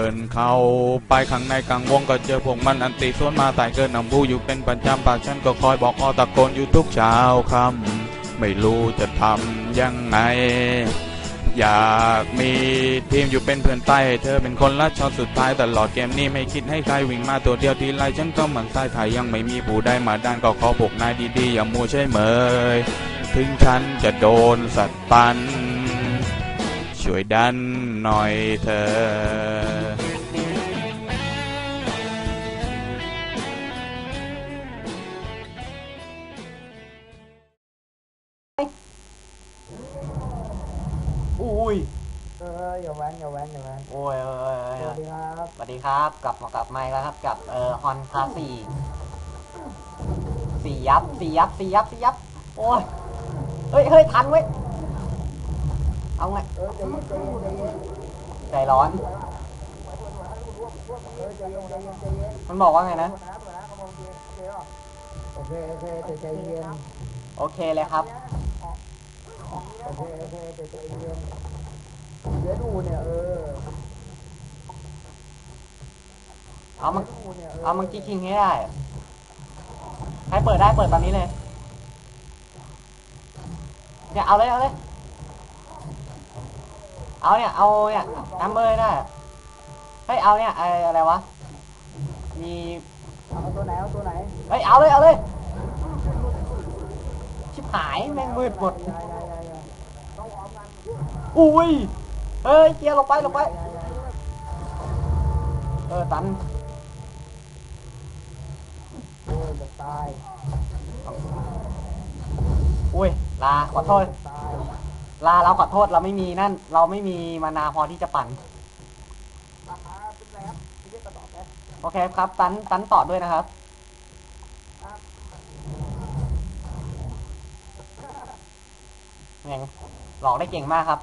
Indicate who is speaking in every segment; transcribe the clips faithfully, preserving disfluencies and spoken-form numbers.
Speaker 1: นเข้าไปข้างในกลางวงก็เจอพวกมันอันตีสวนมาตายเกินนำผู้อยู่เป็นประจำปากฉันก็คอยบอกอตะโกนอยู่ทุกเช้าค่ำไม่รู้จะทำยังไงอยากมีทีมอยู่เป็นเพื่อนใต้เธอเป็นคนละชอบสุดท้ายตลอดเกมนี้ไม่คิดให้ใครวิ่งมาตัวเดียวทีไรฉันก็มันใต้ไทยยังไม่มีผู้ได้มาด้านก็ขอพวกนายดีๆอย่ามัวใช่เมยถึงฉันจะโดนสัตว์ปันช่วยดันหน่อยเธอ
Speaker 2: อุ้ย
Speaker 3: เอออย่าแว้นอย่าแว้นอย่าแว้น
Speaker 2: โอ้ยเออ
Speaker 3: สวัสดีครับ
Speaker 2: สวัสดีครับกลับมากับไมค์แล้วครับกับเอ่อฮอนคาสี่สี่ยับสี่ยับสี่ยับสี่ยับโอ้ยเฮ้ยเฮ้ยทันเว้ยเอาไง
Speaker 3: เออใจเย็นใจเย็นใจเย็น
Speaker 2: ใจร้อน
Speaker 3: เออใจเย็นใจเย็นใจเย็น
Speaker 2: มันบอกว่าไงนะ
Speaker 3: โอเคโอเคแต่ใจเย็น
Speaker 2: โอเคเลยครับ
Speaker 3: โอเคโอเคแต่ใจเย็นเดี๋ยวดูเนี่ยเออ
Speaker 2: เอามันเอามันกิ๊กคิงให้ได้ให้เปิดได้เปิดตอนนี้เลยเนี่ยเอาเลยเอาเลยเอาเนี่ยเอาเนี่ยน้ำเบอร์ได้เฮ้ยเอาเนี่ยอะไรวะมี
Speaker 3: เอาตัวไหนเอาตัวไหน
Speaker 2: เฮ้ยเอาเลยเอาเลยชิบหายแม่งมืดหมดอุ้ยเฮ้ยเกียร์ลงไปลงไปเออตัน
Speaker 3: โอ้ยจะตาย
Speaker 2: อุ้ยลาขอโทษลาเราขอโทษเราไม่มีนั่นเราไม่มีมานาพอที่จะปั่นโอเคครับตันตันต่อด้วยนะครับยังหลอกได้เก่งมากครับ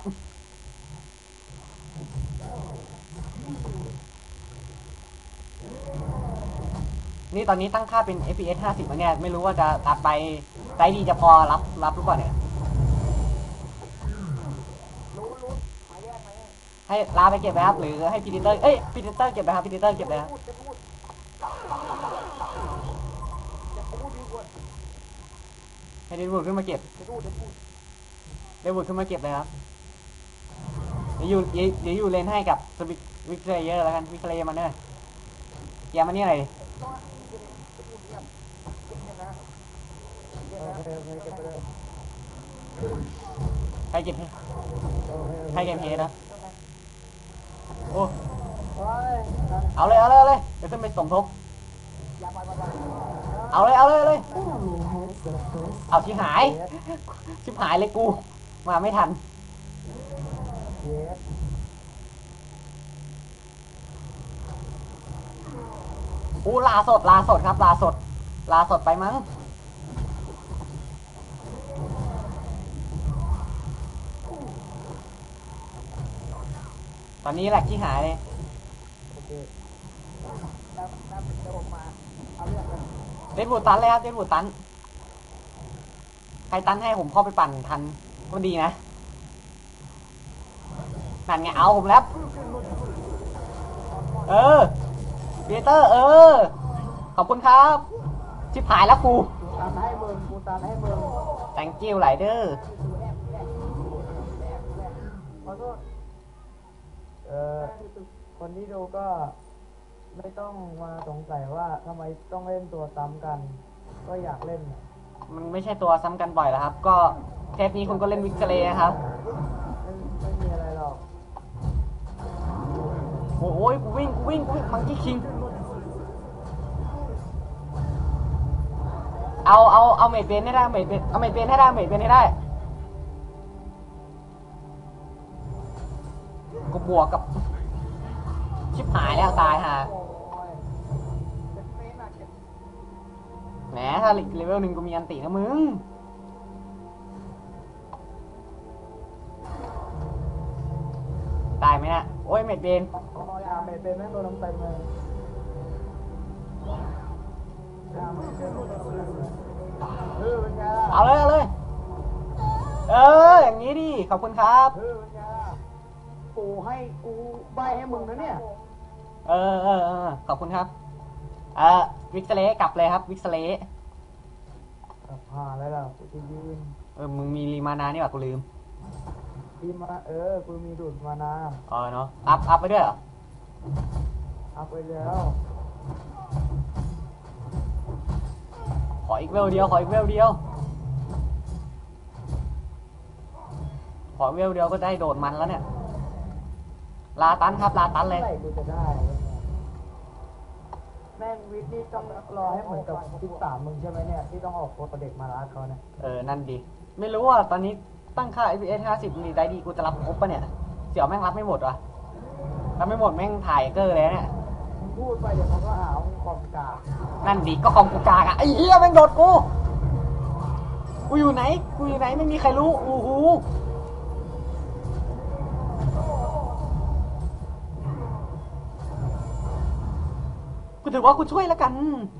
Speaker 2: นี่ตอนนี้ตั้งค่าเป็น เอฟ พี เอส ห้าสิบแล้วเนี่ยไม่รู้ว่าจะตัดไปไซส์ดีจะพอรับรับหรือเปล่าเนี่ยให้ลาไปเก็บไหมครับหรือให้พีดิเตอร์เอ้ยพีดิเตอร์เก็บไหมครับพีดิเตอร์เก็บเลยครับให้เดวูดขึ้นมาเก็บเดวูดขึ้นมาเก็บเลยครับเดี๋ยวอยู่เดี๋ยวอยู่เลนให้กับสวิกวิกเลเยอร์แล้วกันวิกเลเยอร์มันเนี่ยแกมันนี่อะไรใครเก็บใครเก็บเฮนะโอ้เอาเลยเอาเลยเอาเลยเดี๋ยวขึ้นไปสมทบเอาเลยเอาเลยเอาเลยเอาชิบหายชิบหายเลยกูมาไม่ทันอู้ลาสดลาสดครับลาสดลาสดไปมั้งตอนนี้แหละที่หายเลยเดนบูตันเลยครับเดนบูตันใครตันให้ผมเข้าไปปั่นทันก็ดีนะนั่นไงเอาผมแล้วเออเบเตอร์เออขอบคุณครับชิบหายแล้วกู
Speaker 3: ตามให้มึงกูตามให้มึง
Speaker 2: thank you ไหลเดอร์
Speaker 3: ขอโทษเอ่อคนที่ดูก็ไม่ต้องมาสงสัยว่าทำไมต้องเล่นตัวซ้ำกันก็อยากเล่น
Speaker 2: มันไม่ใช่ตัวซ้ำกันบ่อยแล้วครับก็เทปนี้คุณก็เล่นวิกเตอร์นะครับ
Speaker 3: ไม่ไม่มีอะไรหรอก
Speaker 2: โอ้ยกูวิ่งกูวิ่งกูวิ่งมังกี้คิงเอาเอาเอาเมดเบนให้ได้เมดเบนเอาเมดเบนให้ได้เมดเบนให้ได้กูบวกกับชิบหายแล้วตายฮะแหมถ้าเลเวลหนึ่งกูมีอันตินะมึงตายไหมนะโอ้ยเมดเบน
Speaker 3: เมดเบนแม่งโดนเต็มเลย
Speaker 2: เอาเลยเอาเลยเอออย่างนี้ดิขอบคุณครับ
Speaker 3: กูให้กูใบให้มึงนะเนี่ย
Speaker 2: เออเออเออขอบคุณครับเออวิกเซเลกลับเลยครับวิกเซเล
Speaker 3: กลับผ่านแล้วล่ะกูจะยืน
Speaker 2: เออมึงมีรีมานานี่หว่ากูลืม
Speaker 3: ดีมาเออกูมีดูดมานา
Speaker 2: เออเนาะอัพอัพไปด้วยเหรอ
Speaker 3: เอาไปแล้ว
Speaker 2: ขออีกเวลเดียวขออีกเวลเดียวขอเวลเดียวก็ได้โดดมันแล้วเนี่ยลาตันครับลาตันเลย
Speaker 3: เมื่อไหร่กูจะได้วะเนี่ยแม่งวิทย์นี่ต้องรอให้เหมือนกับสิบสามมึงใช่ไหมเนี่ยที่ต้องออกโปรเด็กมาลัดเขาเนี่ย
Speaker 2: เออนั่นดีไม่รู้ว่าตอนนี้ตั้งค่า เอฟ พี เอส ห้าสิบนี่ได้ดีกูจะรับครบปะเนี่ยเสี่ยวแม่งรับไม่หมดวะรับไม่หมดแม่งถ่ายเกอร์เลยเนี่ย
Speaker 3: มึงพูดไปเดี๋ยวเขาก็หาว่ามึงความกา
Speaker 2: นั่นดีก็คอมกูกากอะไอ้เหี้ยแม่งโดดกูกูอยู่ไหนกูอยู่ไหนไม่มีใครรู้อู้หูกูถือว่ากูช่วยแล้วกัน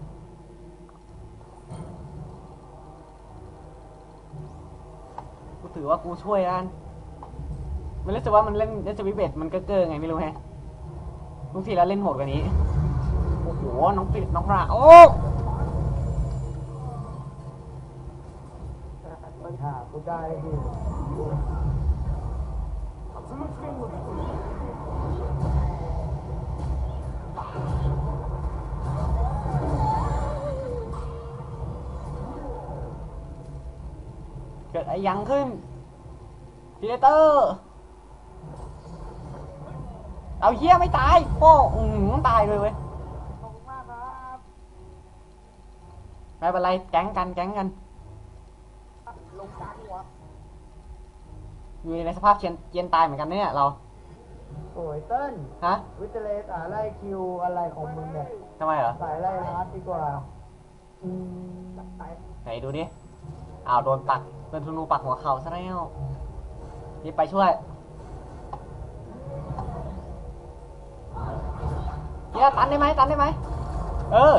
Speaker 2: กูถือว่ากูช่วยแล้วมันรู้สึกว่ามันเล่นเล่นสวิตเบตมันก็เกินไงไม่รู้แฮะทุกทีแล้วเล่นโหดกว่านี้โอ้โหน้องปิดน้องปลาโอ้
Speaker 3: หากูได้ดิ
Speaker 2: เกิดอะไรยังขึ้นพีเตอร์เอาเหี้ยไม่ตายโป้อืมตายเลยเว้ย
Speaker 3: ขอบคุณมากครับ
Speaker 2: ไม่เป็นไรแก๊งกันแก๊งกัน
Speaker 3: ลงกลางหัว
Speaker 2: อยู่ในสภาพเชียนเจียนตายเหมือนกันเนี่ยเรา
Speaker 3: โอ้ยเติ้ล
Speaker 2: ฮะ
Speaker 3: วิทยาเลสาไล่คิวอะไรของมึงเนี่ย
Speaker 2: ทำไมเหรอ
Speaker 3: สายไล่ฮาร์ดดีกว่าอืม
Speaker 2: ไหนดูดิอ้าวโดนปักโดนธนูปักหัวเข่าซะแล้วรีบไปช่วยเฮียตันได้ไหมตันได้ไหมเออ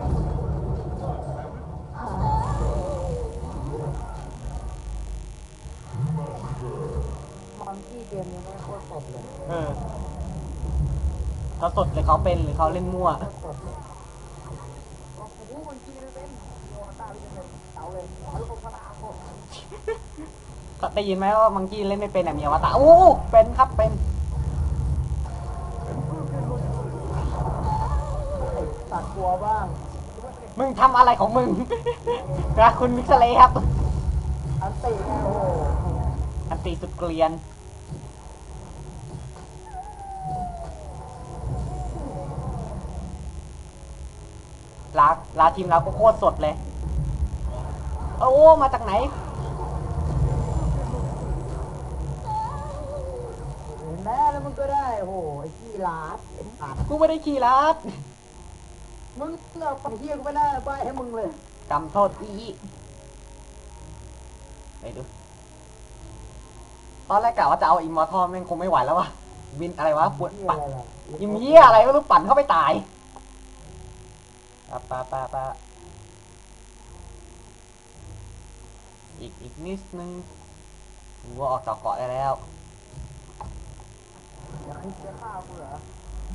Speaker 3: มอนกี้เกมนี้ไม่โคตรสดเลย
Speaker 2: เออเขาสดหรือเขาเป็นหรือเขาเล่นมั่ว
Speaker 3: โคตรสดเลยโอ้โหมอนกี้ไม่เป็นโอ้ตาเป็นเลยเต่าเลยเอาลูกพลาโคตร
Speaker 2: เขาได้ยินไหมว่ามังกี้เล่นไม่เป็นอ่ะมีอวตารโอ้เป็นครับเป็น
Speaker 3: ตัดตัวบ้าง
Speaker 2: มึงทำอะไรของมึง นะคุณมิกซ์เลครับ
Speaker 3: อันตีไงโอ้โห
Speaker 2: อันตีสุดเกลียนลาลาทีมเราก็โคตรสดเลยโอ้มาจากไหน
Speaker 3: เห็นไหมแล้วมึงก็ได้โอ้โหไอ้ขี้ลาดไอ้ขาด
Speaker 2: กูไม่ได้ขี่ลัด
Speaker 3: มึงเอาไปเฮียกูไม่ได้ไปให้มึงเลย
Speaker 2: กำโทษอีไปดูตอนแรกกะว่าจะเอาอิมมอร์ทัลแม่งคงไม่ไหวแล้ววะวินอะไรวะปวด
Speaker 3: เฮีย
Speaker 2: ปัด
Speaker 3: อะไรล่ะ
Speaker 2: ยิมเหี้ยอะไรไม่รู้ปั่นเข้าไปตายปะปะปะปะอีกอีกนิดนึงกูว่าออกจากเกาะได้แล้ว
Speaker 3: อยากให้เสียข้าวกูเหรอ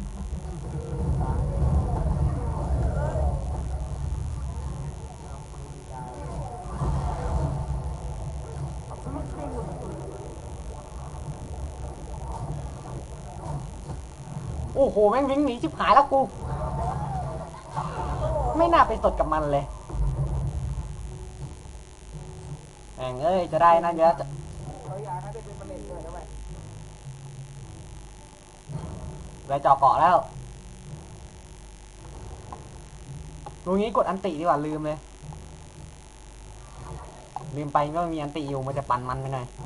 Speaker 2: โอ้โหแม่งวิ่งหนีชิบหายแล้วกู ไม่น่าไปสดกับมันเลยแม่งเอ้ยจะได้นั่นเยอะจะ
Speaker 3: เขาอยากให้ได้เป็นมะเร็งเลยนะเว้ย
Speaker 2: ไปเจาะเกาะแล้วตรงนี้กดอันติดีกว่าลืมเลย ลืมไปว่ามีอันติอยู่มันจะปั่นมันไปหน่อย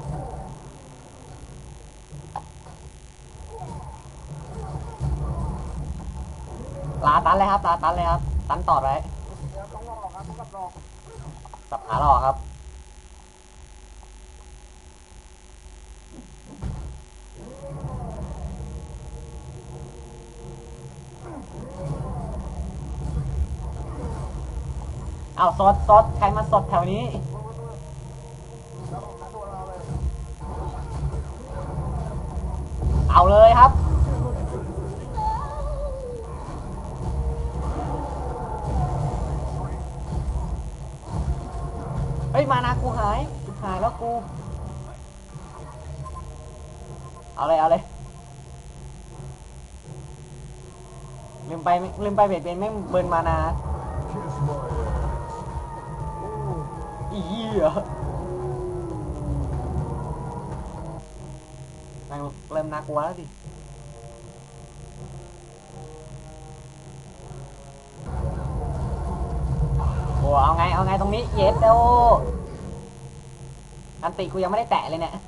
Speaker 2: ลาตันเลยครับลาตันเลยครับตันต่อไว้
Speaker 3: เดี๋ยวต้องรอครับต้องรอ
Speaker 2: สับขาหลอกครับเอาสดสดใครมาสดแถวนี้เอาเลยครับกูเอาเลยเอาเลยลืมไปลืมไปเบ็ดเป็นแม่งเบิร์นมานาอีเหี้ยแม่งเริ่มน่ากลัวแล้วสิโอ้เอาไงเอาไงตรงนี้เย็ดโดอันติกูยังไม่ได้แตะเลยเนี่ย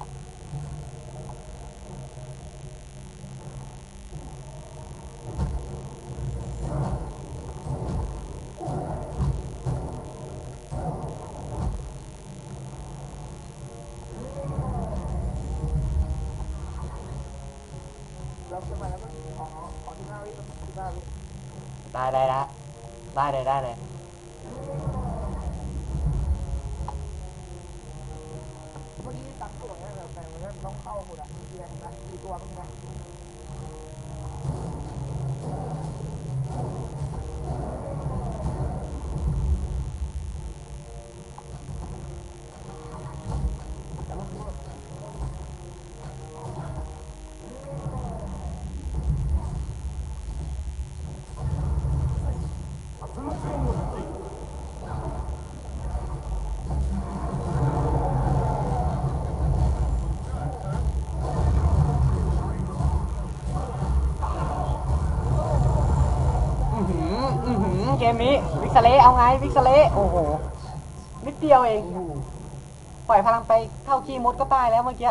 Speaker 2: ได้ได้ได้ได้เลยได้เลย
Speaker 3: เมื่อกี้ตักตัวเนี่ยแบบแต่มันต้องเข้าหมดอ่ะมีอะไรนะมีตัวมั้งนะ
Speaker 2: เกมนี้วิกซเลเอาไงวิกซเลโอ้โหนิดเดียวเองปล่อยพลังไปเท่าขี้มดก็ตายแล้วเมื่อกี้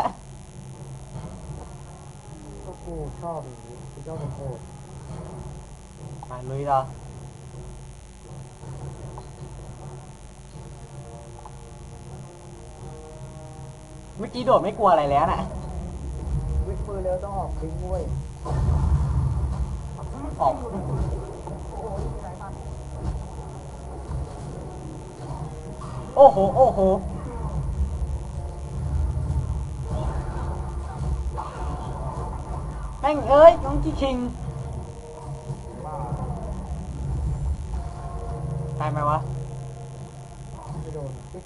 Speaker 3: ก็กูชอบอย่างนี้กูชอบเป็นโคตร
Speaker 2: มาลุยต่อเมื่อกี้โดดไม่กลัวอะไรแล้วน่ะ
Speaker 3: วิกมือเร็วต้องออกทิ้งเว้ย
Speaker 2: ออกโอ้โหโอ้โหแม่งเอ้ยน้องจี้ชิงตายไหมวะ
Speaker 3: ไม่โดน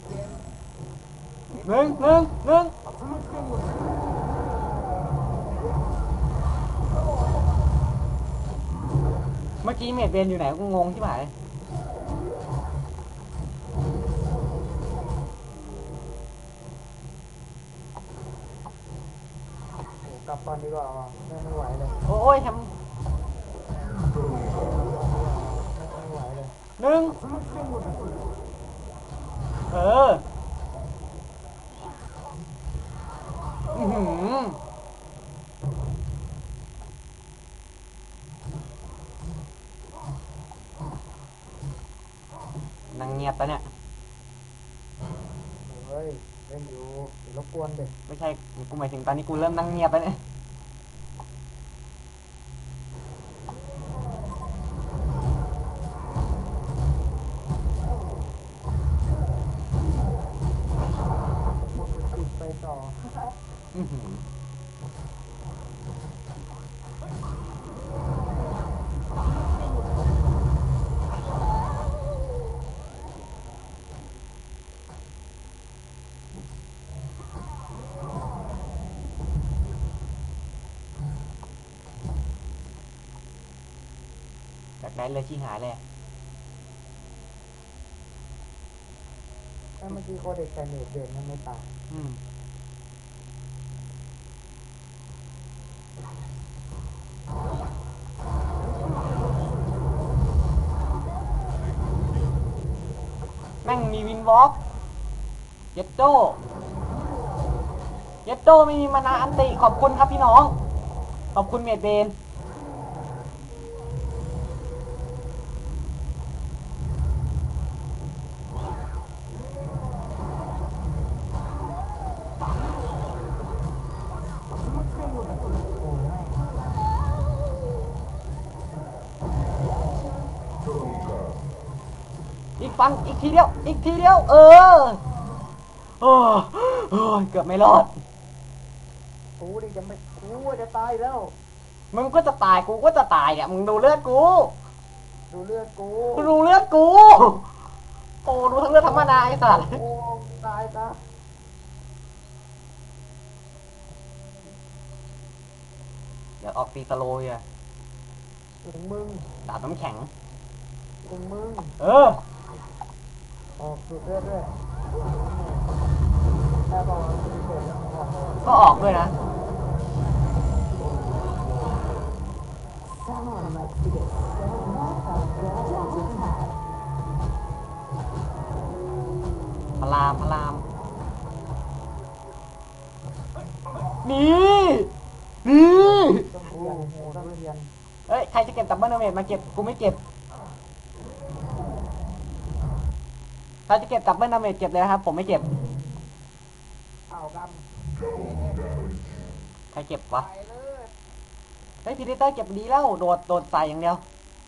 Speaker 2: หนึ่งหนึ่งหนึ่งเมื่อกี้เมดเบนอยู่ไหนกูงงที่ไหน
Speaker 3: กลับก่อนดีกว่าไม่ไม่ไหวเลย
Speaker 2: โอ้ยทำ
Speaker 3: ไม่ไหวเลย
Speaker 2: หนึ่งเอออือหือนั่งเงียบปะเนี่ย
Speaker 3: เฮ้ยเล่นอยู่รบกวนเด็ก
Speaker 2: ไม่ใช่กูหมายถึงตอนนี้กูเริ่มนั่งเงียบแล้วเนี่ย
Speaker 3: ไปต่อ
Speaker 2: จากนั้นเลยชี้หายเลย
Speaker 3: ถ้าเมื่อกี้โคเด็กแต่เน็ตเด่นมันไม่ตาย
Speaker 2: อืมแม่งมีวินวอล์กเย็ดโต้เย็ดโต้ไม่มีมานาอันติขอบคุณครับพี่น้องขอบคุณเมดเบนอีกฟังอีกทีเดียวอีกทีเดียวเออโอ้โอ้เกือบไม่รอด
Speaker 3: กูดิจะไม่กูจะตายแล้ว
Speaker 2: มึงก็จะตายกูก็จะตายเนี่ยมึงดูเลือดกู
Speaker 3: ดูเลือดกู
Speaker 2: ดูเลือดกูโอ้ดูทั้งเลือดทั้งมานาไอ้สัตว์
Speaker 3: โอ้ตายซะ
Speaker 2: ดี๋ยวออกตีสโลว์อ่ะ
Speaker 3: ถึงมึง
Speaker 2: ดาบน้ำแข็ง
Speaker 3: ถึงมึง
Speaker 2: เออ
Speaker 3: ออกสุดเรื่อยด้วยแค่บอกว่าสุดเด็ดแล้วออกเลย
Speaker 2: ก็ออกด้วยนะ พลามพลามนี่นี่
Speaker 3: ต้องเรียนโหต้องเรียน
Speaker 2: เอ้ย ใครจะเก็บดับเบิลเดาเมจมาเก็บ กูไม่เก็บ ใครจะเก็บดับเบิลดาเมจเก็บเลยนะครับ ผมไม่เก็บ
Speaker 3: เอาก
Speaker 2: ใครเก็บ
Speaker 3: ำ
Speaker 2: วะ
Speaker 3: ไปเลย
Speaker 2: เฮ้ยพีเดเตอร์เก็บดีแล้ว โดด โดดใส่อย่างเดียว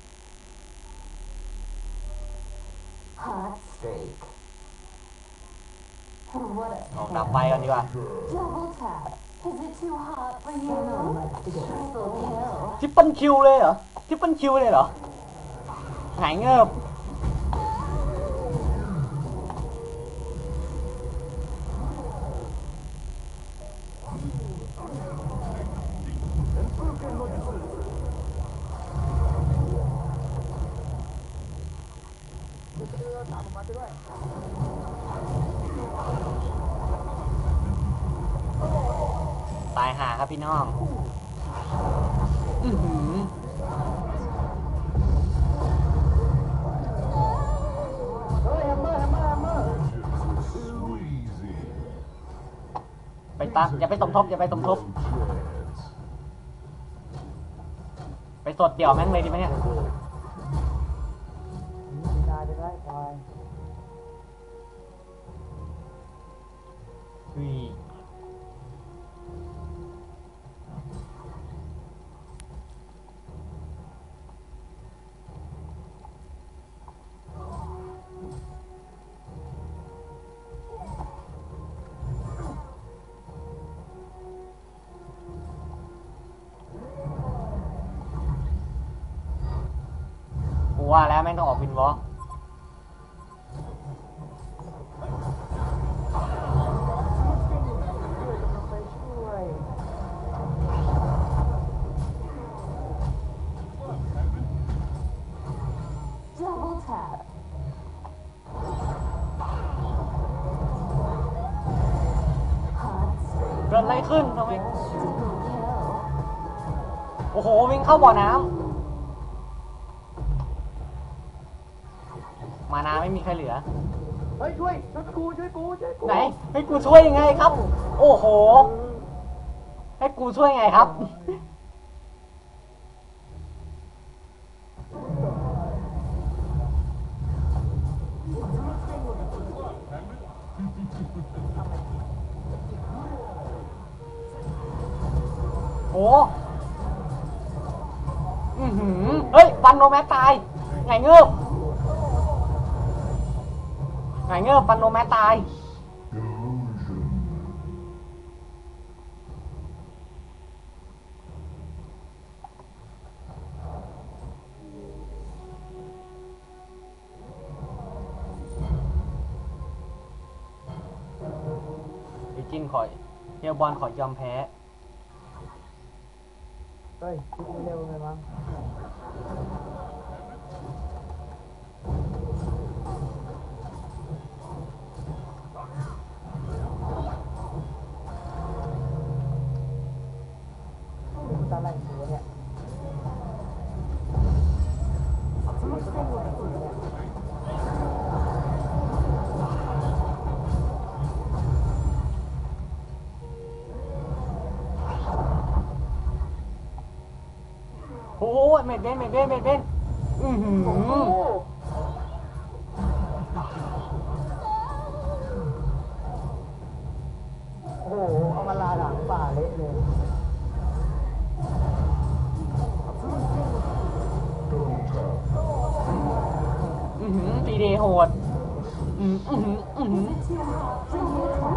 Speaker 4: Hot streak. What a
Speaker 2: ออกดับไปกันดีกว่า
Speaker 4: double tap. Is it too hot for you? Triple kill.
Speaker 2: ทริปเปิลคิวเลยเหรอทริปเปิลคิวเลยเหรอ หายเงิบตายหาครับพี่น้อง อื้อหือ
Speaker 3: เฮ้ยแฮมเมอร์แฮมเมอร์แฮมเมอร์
Speaker 2: ไปตามอย่าไปสมทบอย่าไปสมทบ ไปสดเดี่ยวแม่งเลยดีไหมเนี่ย
Speaker 3: มีนาจะได้ควาย
Speaker 2: อุ้ยกูว่าแล้วแม่งต้องออกวินวอล์ก
Speaker 3: ไปช่วย
Speaker 4: Double tap. Hot streak.
Speaker 2: เกิดอะไรขึ้นทำไม
Speaker 4: Triple kill.
Speaker 2: โอ้โห วิ่งเข้าบ่อน้ำ มานาไม่มีใครเหลือ
Speaker 3: เฮ้ยช่วยช่วยกูช่วยกูช่วยกู
Speaker 2: ไหน ให้กูช่วยยังไงครับ โอ้โห ให้กูช่วยยังไงครับ โอ้อือหือ เฮ้ย ฟันโนแมสตาย ไงเงือบไงเงือบฟันโนแมสตาย ไอ้จินขอเฮียบอลขอยอมแพ้
Speaker 3: เฮ้ยคิดไม่เร็วเลยมั้งตาไหลตัวเนี่ย
Speaker 2: โอ้โหเม็ดเบนเม็ดเบนเม็ดเบนอือหือ
Speaker 3: โอ้โหเอามาลาหลังป่าเละเลย
Speaker 2: อือหือตีเดย์โหดอืออือหืออือหือ
Speaker 4: Too hot for you.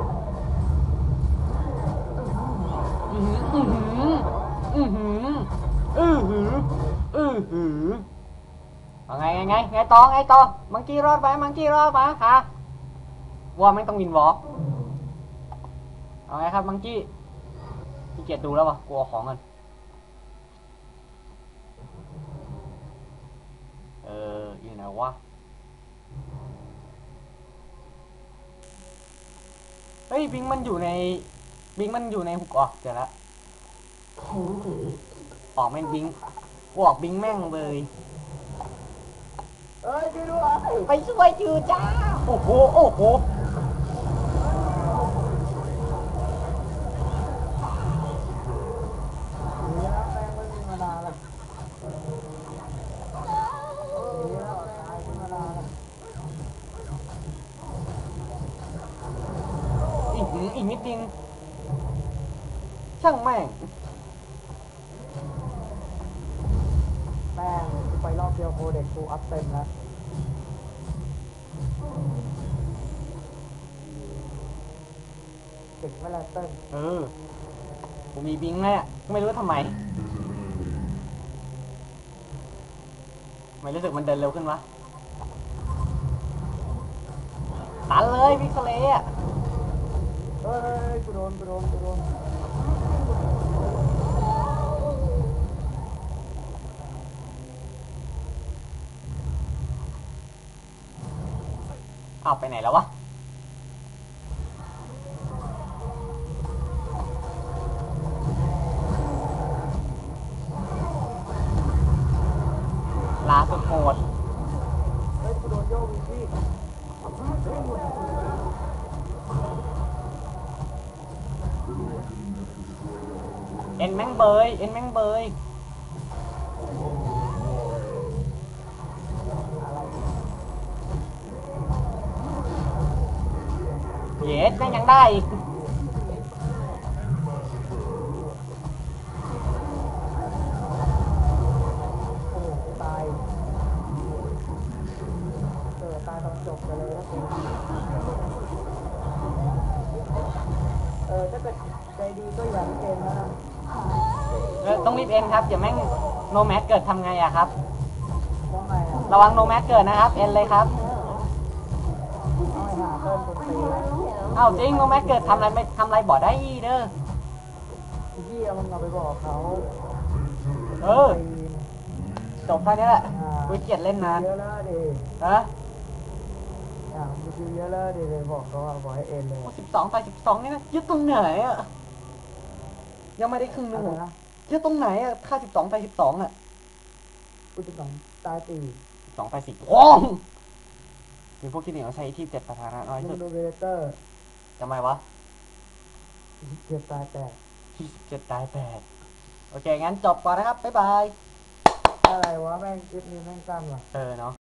Speaker 2: อือหืออือหืออือหืออือหือเอาไงไงไงไงต่อไงต่อมังกี้รอดไปมังกี้รอดไปฮะว่าไม่ต้องวินวอล์กเอาไงครับมังกี้พี่เกียรดูแล้ววะกลัวของกันวะเฮ้ยบิงมันอยู่ในบิงมันอยู่ในหุกออกเดี๋ยวละ
Speaker 4: Candy.
Speaker 2: ออกแม่งบิงกูออกบิงแม่งเลย
Speaker 3: เอ้ยช่วยด้วย
Speaker 2: ไปช่วยจือจ้าโอ้โหโอ้โห
Speaker 3: หนีแล้วแป้งไม่มีมานานแล้วหนีแล้วตายขึ้นมานานแล้ว
Speaker 2: อีกหืออีกนิดนึงช่างแม่ง
Speaker 3: แป้งกูไปรอบเดียวโคเด็กกูอัพเต็มแล้วเด็กไม่ละเต้น
Speaker 2: เออกูมีบิงแน่ไม่รู้ทำไมไม่รู้สึกมันเดินเร็วขึ้นวะตันเลยพิกเซเลอะ
Speaker 3: เฮ้ยกูโดนกูโดนกูโดน
Speaker 2: เอาไปไหนแล้ววะลาสุดโหด
Speaker 3: เฮ้ยกูโดนโยกอีกที
Speaker 2: เอ็นแม่งเบยเอ็นแม่งเบยเยสแม่งยังได้อีก
Speaker 3: โอ้โหกูตายเออตายตอนจบไปเลยนะกูเออถ้าเกิดใจดีก็อย่าให้เกมแล้วนะ
Speaker 2: เออต้องรีบเอ็นครับอย่าแม่งโนแมสเกิดทำไงอะครับ
Speaker 3: ว่าไงอ่ะ
Speaker 2: ระวังโนแมสเกิดนะครับเอ็นเลยครับ
Speaker 3: เอาให้หาเพิ่มคนตีแล้ว
Speaker 2: เอ้าจริงโนแมสเกิดทำอะไรไม่ทำอะไรบ่ได้อีเด้อ
Speaker 3: ไอ้เหี้ยมึงเอาไปบอกเขา
Speaker 2: เออ จบแค่นี้แหละกูเกลียดเล่นนาน
Speaker 3: เยอะแล้วดิ
Speaker 2: ฮะ
Speaker 3: อ่ะมึงดูเยอะแล้วดิเลยบอกเขาว่าบอกให้เอ็นเลย
Speaker 2: สิบสองต่อสิบสองนี่นะยึดตรงไหนอะยังไม่ได้ครึ่งหนึ
Speaker 3: อะ
Speaker 2: ง
Speaker 3: ไร
Speaker 2: อะ
Speaker 3: นะ
Speaker 2: ยึดตรงไหนอะค่าสิบสองต่อสิบสองอะ
Speaker 3: กูจะสองตายตี
Speaker 2: สองต่อสิบโอ้งมีพวกที่เหนียวใช้ที่เจ็ดประธานะน้อย
Speaker 3: มึ
Speaker 2: สุ
Speaker 3: ง
Speaker 2: ด
Speaker 3: ดูเวเตอร์
Speaker 2: ทำไมวะ
Speaker 3: เกือบตายแตก
Speaker 2: ที่เจ็ดตายแปดโอเค งั้นจบก่อนนะครับ บ๊ายบาย
Speaker 3: อะไรวะแม่งคลิปนี้แม่งสั้นว่ะ
Speaker 2: เออเนาะ